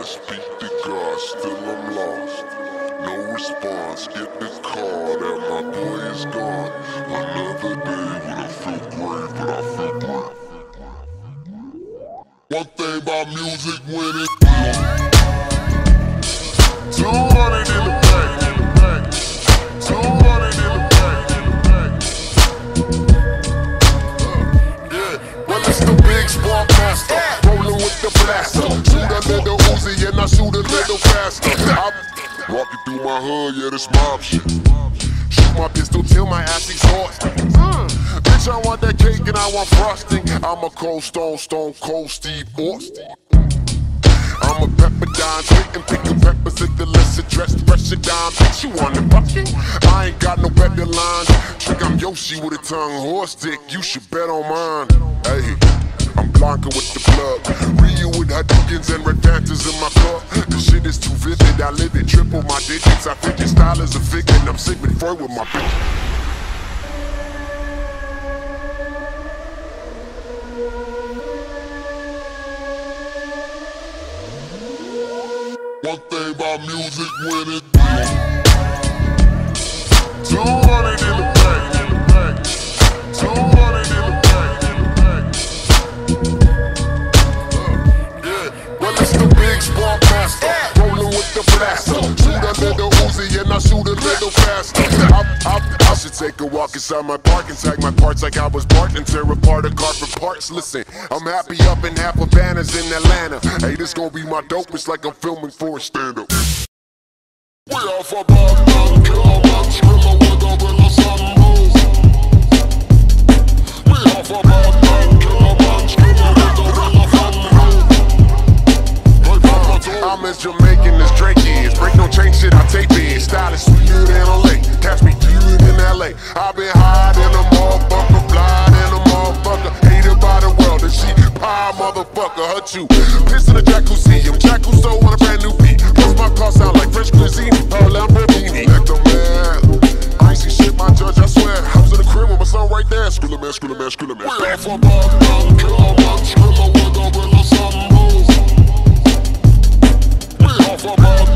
speak to God, still I'm lost. No response, get the call that my boy is gone. Another day when I feel great, but I feel great. One thing about music when it's 200 in the back, 200 in the back. Yeah, well it's the big spark master, rolling with the blaster. Shoot a little Uzi and I shoot a little faster. I'm walking through my hood, yeah, this mob shit. Shoot my pistol till my ass exhausted. Bitch, I want that cake and I want frosting. I'm a cold stone cold Steve Austin. I'm a pepper dime, spitting picking peppers at the lesser dressed, pressure dime. Bitch, you want the fucking? I ain't got no better lines. Trick, I'm Yoshi with a tongue horse dick. You should bet on mine. Hey, I'm Blanca with the plug. Ryu with Hadoukens and red Panthers in my cup. The shit is too vivid, I live it. Triple my digits, I think your style is a figure. And I'm Sigmund Freud with my bitch. One thing about music when it's 200 in the back, 200 in the back. Yeah, well it's the big spark master, rolling with the blaster. Shoot a little Uzi and I shoot a little faster. I should take a walk inside my park and tag my parts like I was Bart and tear apart a car for parts. Listen, I'm happy up in half Havanas in Atlanta. Hey, this gon' be my dope, it's like I'm filming for a stand-up. We off a Batman, kill a man, skrilla with a real sunroof. We off a Batman, kill a man, skrilla with a real sunroof. I'm as Jamaican as Drake is. Break no chain shit, I take it. Style is sweeter than LA. Catch me feeling in LA. I've been high in a motherfucker, fly in a motherfucker. Hated by the world, and she pie motherfucker. Hurt you. Piss in the jacuzzi. I'm Jack Cousteau on a brand new beat. Plus my car sound like French cuisine. Lamborghini. Like the man. I ain't see shit, my judge, I swear. I was in the crib with my son right there. Skrilla man, skrilla man, skrilla man. We off a Batman, kill a man, skrilla with a real sunroof. We off a Batman.